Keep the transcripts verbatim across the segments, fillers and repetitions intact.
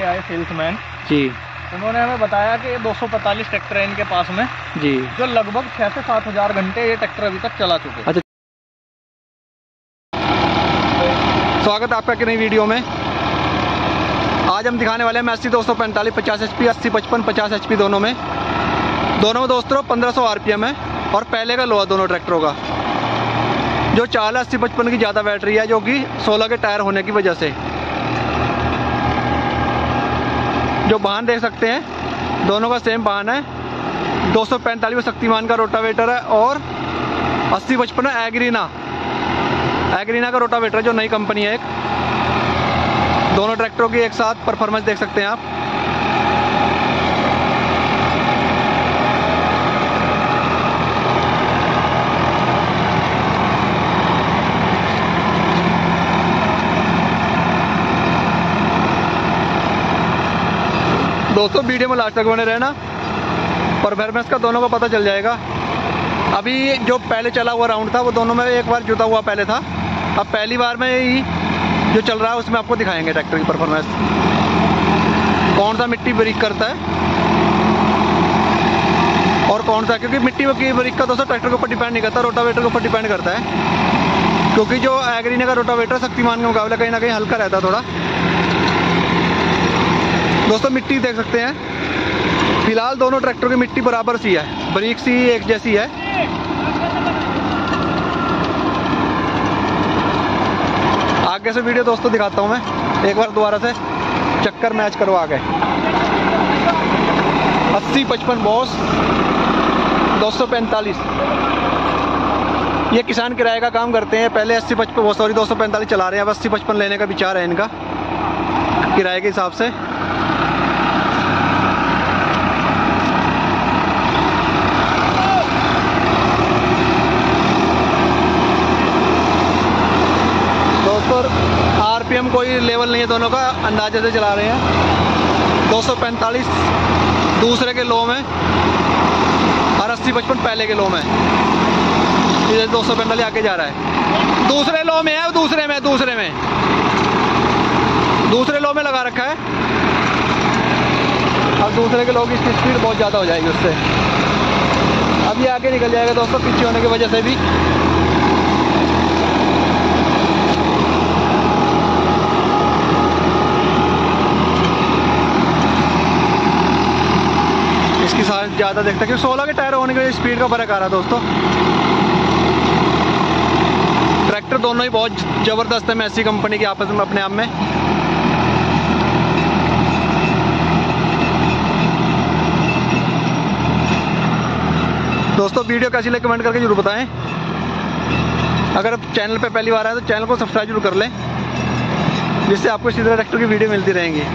लेके आए सेल्समैन जी। उन्होंने हमें बताया कि दो सौ पैंतालीस ट्रैक्टर है इनके पास में जी, जो लगभग छः से सात हज़ार घंटे ये ट्रैक्टर अभी तक चला चुके हैं। अच्छा, स्वागत है आपका कि नई वीडियो में। आज हम दिखाने वाले हैं अस्सी दो सौ पैंतालीस पचास एच पी, अस्सी पचपन पचास एच पी दोनों में दोनों में दोस्तों पंद्रह सौ आर पी एम है और पहले का लो है दोनों ट्रैक्टरों का। जो चाल है अस्सी पचपन की ज़्यादा बैटरी है, जो कि सोलह के टायर होने की वजह से। जो वाहन देख सकते हैं दोनों का सेम वाहन है। दो सौ पैंतालीस में शक्तिमान का रोटावेटर है और अस्सी पचपन में एग्रीना एग्रीना का रोटावेटर है, जो नई कंपनी है एक। दोनों ट्रैक्टरों की एक साथ परफॉर्मेंस देख सकते हैं आप। दोस्तों वीडियो में लास्ट तक बने रहना, परफॉर्मेंस का दोनों का पता चल जाएगा। अभी जो पहले चला हुआ राउंड था वो दोनों में एक बार जुता हुआ पहले था, अब पहली बार में ही जो चल रहा है उसमें आपको दिखाएंगे ट्रैक्टर की परफॉर्मेंस, कौन सा मिट्टी ब्रेक करता है और कौन सा, क्योंकि मिट्टी की ब्रेक का दोस्तों ट्रैक्टर के ऊपर डिपेंड नहीं करता, रोटावेटर के ऊपर डिपेंड करता है। क्योंकि जो एग्रीना का रोटावेटर शक्तिमान के मुकाबले कहीं ना कहीं हल्का रहता है थोड़ा। दोस्तों मिट्टी देख सकते हैं, फिलहाल दोनों ट्रैक्टर की मिट्टी बराबर सी है, ब्रेक सी एक जैसी है। आगे से वीडियो दोस्तों दिखाता हूं मैं एक बार दोबारा से, चक्कर मैच करवा के। अस्सी पचपन बॉस दो सौ पैंतालीस, ये किसान किराए का काम करते हैं। पहले अस्सी पचपन सॉरी दो सौ पैंतालीस चला रहे हैं, अब अस्सी पचपन लेने का विचार है इनका किराए के हिसाब से। आरपीएम कोई लेवल नहीं है, दोनों का अंदाजे से चला रहे हैं। दो सौ पैंतालीस दूसरे के लो में और अस्सी पचपन पहले के लो में। ये दो सौ पैंतालीस आगे जा रहा है, दूसरे लो में है, दूसरे में दूसरे में दूसरे लो में लगा रखा है। और दूसरे के लो की स्पीड बहुत ज़्यादा हो जाएगी उससे। अब ये आगे निकल जाएगा दोस्तों, पीछे होने की वजह से भी। इसकी साइज ज़्यादा देखता है, क्योंकि सोलह के टायर होने के स्पीड का फर्क आ रहा है दोस्तों। ट्रैक्टर दोनों ही बहुत ज़बरदस्त है, मैसी कंपनी की आपस में अपने आप में। दोस्तों वीडियो कैसी लगी कमेंट करके जरूर बताएं। अगर चैनल पे पहली बार आए तो चैनल को सब्सक्राइब जरूर कर लें, जिससे आपको इसी तरह ट्रैक्टर की वीडियो मिलती रहेंगी।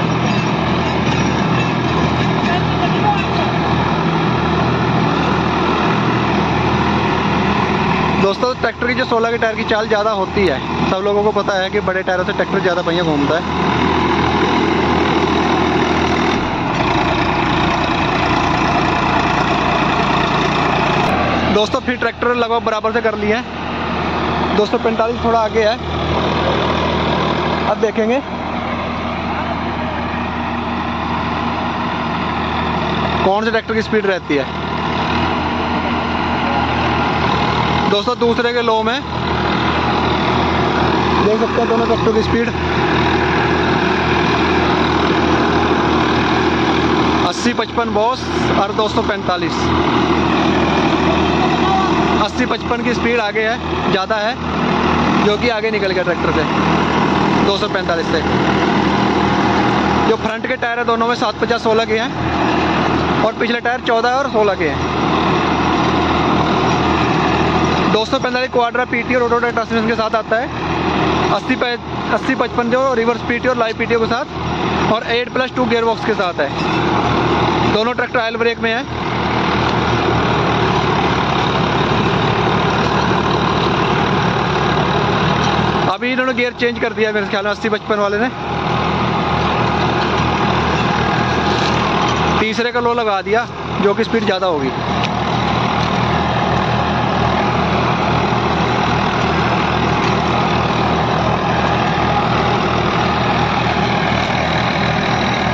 दोस्तों ट्रैक्टर की जो सोलह के टायर की चाल ज़्यादा होती है, सब लोगों को पता है कि बड़े टायरों से ट्रैक्टर ज़्यादा पहिया घूमता है। दोस्तों फिर ट्रैक्टर लगभग बराबर से कर लिए हैं। दो सौ पैंतालीस थोड़ा आगे है, अब देखेंगे कौन से ट्रैक्टर की स्पीड रहती है। दोस्तों दूसरे के लो में देख सकते हैं दोनों ट्रैक्टर की स्पीड। अस्सी पचपन बॉस और दो सौ पैंतालीस। अस्सी पचपन की स्पीड आगे है, ज़्यादा है, जो कि आगे निकल गया ट्रैक्टर से दो सौ पैंतालीस से। जो फ्रंट के टायर है दोनों में सात पचास सोलह के हैं और पिछले टायर चौदह और सोलह के हैं। दो सौ पैंतालीस क्वाड्रा पीटी और ऑटो ट्रांसमिशन के साथ आता है। अस्सी पे अस्सी पचपन जो रिवर्स पीटी और लाइव पीटी के साथ और eight plus two gear box के साथ है। दोनों ट्रैक्टर ऑयल ब्रेक में है। अभी इन्होंने गियर चेंज कर दिया मेरे ख्याल में अस्सी पचपन वाले ने, तीसरे का लो लगा दिया, जो कि स्पीड ज़्यादा होगी।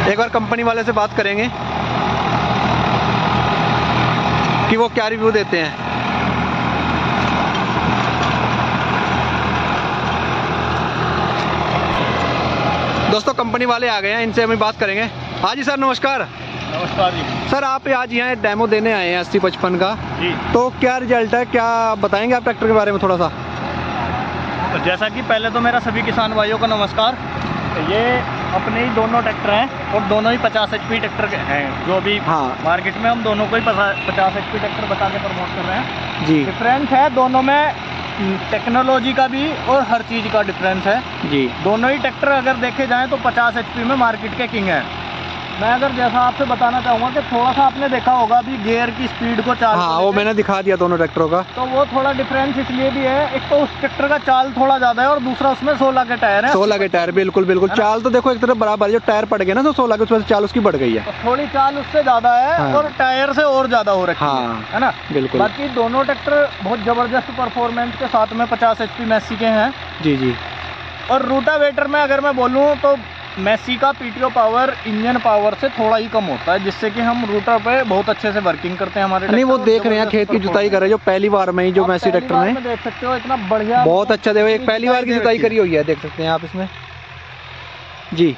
एक बार कंपनी वाले से बात करेंगे कि वो क्या रिव्यू देते हैं। दोस्तों कंपनी वाले आ गए हैं, इनसे हम बात करेंगे। हाँ जी सर, नमस्कार। नमस्कार जी। सर आप आज यहाँ डेमो देने आए हैं अस्सी पचपन का जी। तो क्या रिजल्ट है, क्या बताएंगे आप ट्रैक्टर के बारे में थोड़ा सा? तो जैसा कि पहले तो मेरा सभी किसान भाइयों को नमस्कार। ये अपने ही दोनों ट्रैक्टर हैं और दोनों ही पचास एच पी ट्रैक्टर हैं, जो भी हाँ मार्केट में हम दोनों को ही पचास एच पी ट्रैक्टर बता के प्रमोट कर रहे हैं जी। डिफरेंस है दोनों में, टेक्नोलॉजी का भी और हर चीज़ का डिफरेंस है जी। दोनों ही ट्रैक्टर अगर देखे जाएं तो पचास एच पी में मार्केट के किंग हैं। मैं अगर जैसा आपसे बताना चाहूँगा कि थोड़ा सा आपने देखा होगा अभी गियर की स्पीड को चाल, हाँ वो मैंने दिखा दिया दोनों ट्रैक्टरों का, तो वो थोड़ा डिफरेंस इसलिए भी है, एक तो उस ट्रैक्टर का चाल थोड़ा ज़्यादा है और दूसरा उसमें सोलह के टायर है। सोलह के टायर, बिल्कुल बिल्कुल। चाल तो देखो एक तरफ बराबर है, जो टायर पड़ गए ना तो सोलह के, उसमें चाल उसकी बढ़ गई है, तो थोड़ी चाल उससे ज़्यादा है। हाँ। और टायर से और ज़्यादा हो रखी हाँ। है, है ना? बिल्कुल। बाकी दोनों ट्रैक्टर बहुत ज़बरदस्त परफॉर्मेंस के साथ में पचास एच पी मैसी के हैं जी जी। और रूटावेटर में अगर मैं बोलूँ तो मैसी का पीटीओ पावर इंजन पावर से थोड़ा ही कम होता है, जिससे कि हम रूटर पे बहुत अच्छे से वर्किंग करते हैं हमारे। नहीं वो देख रहे हैं खेत की जुताई कर रहे हैं जो पहली बार में ही जो मैसी ट्रैक्टर ने, देख सकते हो इतना बढ़िया, बहुत अच्छा। देखो एक पहली बार की जुताई करी हुई है, देख सकते हैं आप इसमें जी।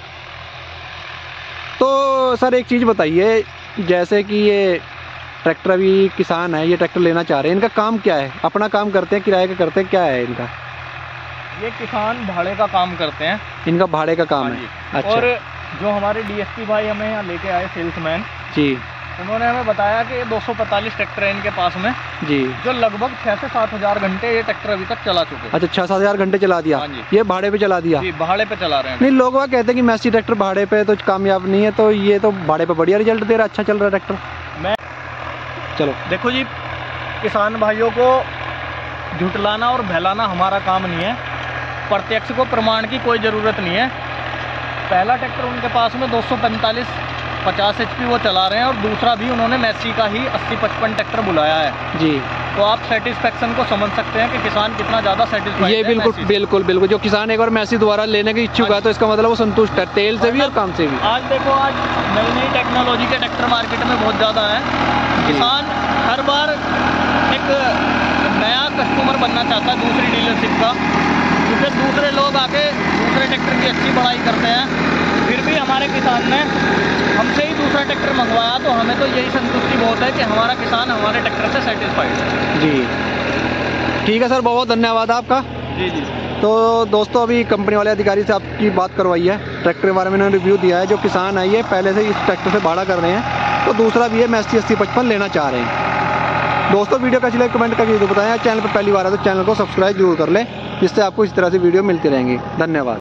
तो सर एक चीज़ बताइए, जैसे कि ये ट्रैक्टर अभी किसान है, ये ट्रैक्टर लेना चाह रहे हैं, इनका काम क्या है? अपना काम करते हैं, किराए का करते हैं, क्या है इनका? ये किसान भाड़े का काम करते हैं। इनका भाड़े का काम है। अच्छा। और जो हमारे डीएसपी भाई हमें यहाँ लेके आए सेल्समैन जी, उन्होंने हमें बताया कि दो सौ पैंतालीस ट्रैक्टर है इनके पास में जी, जो लगभग छः से सात हजार घंटे ये ट्रैक्टर अभी तक चला चुके हैं। अच्छा, छः सात हजार घंटे चला दिया। हाँ जी। ये भाड़े पे चला दिया? जी, भाड़े पे चला रहे हैं। नहीं, लोग वह कहते हैं कि मैसी ट्रैक्टर भाड़े पे तो कामयाब नहीं है, तो ये तो भाड़े पे बढ़िया रिजल्ट दे रहा है, अच्छा चल रहा है ट्रैक्टर। मैं चलो देखो जी, किसान भाइयों को झुटलाना और बहलाना हमारा काम नहीं है, प्रत्यक्ष को प्रमाण की कोई ज़रूरत नहीं है। पहला ट्रैक्टर उनके पास में दो सौ पैंतालीस पचास एच पी वो चला रहे हैं और दूसरा भी उन्होंने मैसी का ही अस्सी पचपन ट्रैक्टर बुलाया है जी। तो आप सेटिस्फेक्शन को समझ सकते हैं कि किसान कितना ज़्यादा सेटिस्फाइड है। ये बिल्कुल बिल्कुल बिल्कुल, जो किसान एक बार मैसी दोबारा लेने के इच्छुक है तो इसका मतलब वो संतुष्ट है, तेल से भी और काम से भी। आज देखो, आज नई नई टेक्नोलॉजी के ट्रैक्टर मार्केट में बहुत ज़्यादा है। किसान हर बार एक नया कस्टमर बनना चाहता है दूसरी डीलरशिप का, क्योंकि दूसरे लोग आके दूसरे ट्रैक्टर की अच्छी बढ़ाई करते हैं। फिर भी हमारे किसान ने हमसे ही दूसरा ट्रैक्टर मंगवाया, तो हमें तो यही संतुष्टि बहुत है कि हमारा किसान हमारे ट्रैक्टर से सेटिस्फाइड है जी। ठीक है सर, बहुत बहुत धन्यवाद आपका जी जी। तो दोस्तों अभी कंपनी वाले अधिकारी से आपकी बात करवाई है, ट्रैक्टर के बारे में उन्होंने रिव्यू दिया है। जो किसान है ये पहले से इस ट्रैक्टर से भाड़ा कर रहे हैं, तो दूसरा भी है मैसी अस्सी पचपन लेना चाह रहे हैं। दोस्तों वीडियो कैसी लगी कमेंट करके जरूर बताएं। चैनल पर पहली बार है तो चैनल को सब्सक्राइब जरूर कर लें, जिससे आपको इस तरह से वीडियो मिलती रहेंगी। धन्यवाद।